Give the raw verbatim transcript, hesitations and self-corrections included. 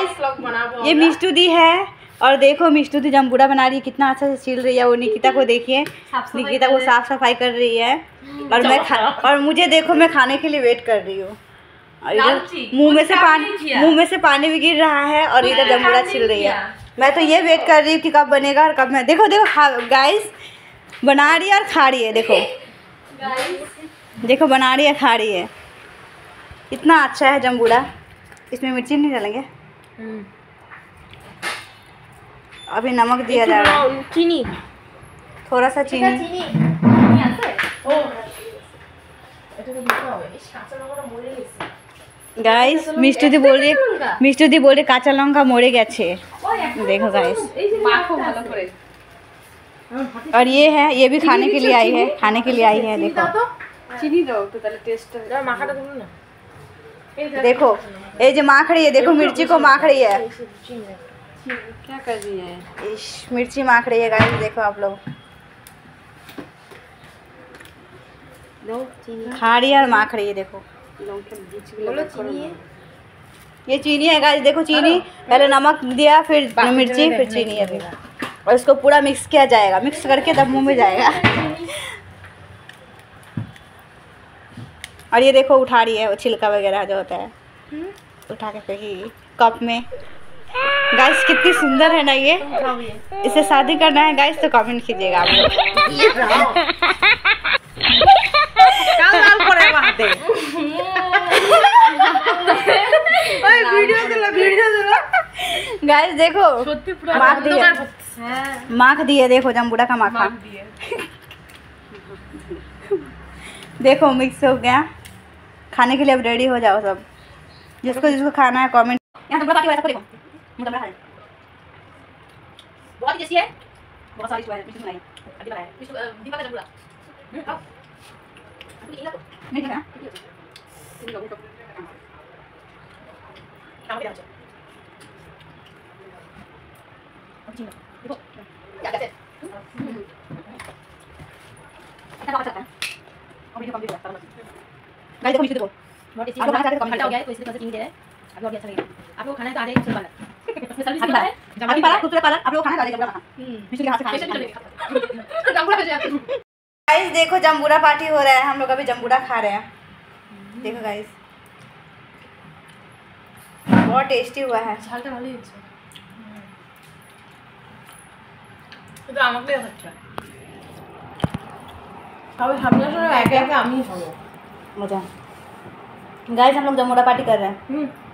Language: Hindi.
गाइस ये मिष्टू दी है और देखो मिष्टू दी जम्बूड़ा बना रही है, कितना अच्छा से छील रही है। वो निकिता को देखिए, निकिता को साफ सफाई कर रही है और मैं खा और मुझे देखो मैं खाने के लिए वेट कर रही हूँ। और इधर मुंह में से पानी मुंह में से पानी भी गिर रहा है और इधर जम्बूड़ा छिल रही है। मैं तो ये वेट कर रही हूँ कि कब बनेगा और कब मैं देखो देखो गाइस बना रही है और खा रही है। देखो देखो बना रही है खा रही है, इतना अच्छा है जम्बूड़ा। इसमें मिर्ची नहीं डालेंगे, अभी नमक दिया जा रहा है, चीनी थोड़ा सा चीनी। गाइस मिष्टू दी बोल रही मिष्टू दी बोल रही काँचा लंका मरे गए। देखो गाइस और ये है, ये भी खाने के लिए आई है, खाने के लिए आई है। देखो चीनी दो तो ताले टेस्ट माखाटा दो ना। देखो ये जो माख रही है, देखो मिर्ची को माख रही है, क्या कर रही है इस मिर्ची माख रही है गाइस। देखो आप लोग खा रही है और माख रही है। देखो ये चीनी है गाइस, देखो चीनी, पहले नमक दिया फिर मिर्ची फिर चीनी है और इसको पूरा मिक्स किया जाएगा, मिक्स करके तब मुंह में जाएगा। और ये देखो उठा रही है वो छिलका वगैरह जो होता है, उठा के फेंकी कप में। गाइस कितनी सुंदर है ना ये, इसे शादी करना है गाइस तो कमेंट कीजिएगा आप लोग। गाइस देखो माख दिए माख दिए देखो जम्बूड़ा का माखा देखो मिक्स हो गया। खाने के लिए अब रेडी हो जाओ सब, जिसको जिसको खाना है कमेंट। यहाँ जम्बूड़ा पार्टी वाला सबको देखो, मुझे जम्बूड़ा खा रहे बहुत ही टेस्टी है, बहुत सारी है मिष्टू बनाई अभी बनाया मिष्टू दीपा का जम्बूड़ा। आओ नहीं ठीक है तीन लोगों को काम पे जाओ। देखो क्या कहते हैं इतना अच्छा है और वीडियो कंप्लीट हो गया। गाइस देखो मिष्टू देखो बहुत टेस्टी, आप लोग खाना चाहते हो कमेंट हो गया है तो इसलिए थोड़ा सा चीनी दे रहे हैं। आप लोग अच्छा लगेगा, आप लोग खाना है तो आ जाइए खूबसूरत वाला इसमें सर्विस भी है जम्बूड़ा पाला खूबसूरत पाला। आप लोग खाना खा जम्बूड़ा मिष्टू के हाथ से खाना जम्बूड़ा पे। गाइस देखो जम्बूड़ा पार्टी हो रहा है, हम लोग अभी जम्बूड़ा खा रहे हैं। देखो गाइस बहुत टेस्टी हुआ है। झालटा वाली तो আমাকে দেয়া হচ্ছে अब हम लोग एके एके আমি খাবো। मजा गाइस हम लोग जम्बूड़ा पार्टी कर रहे हैं।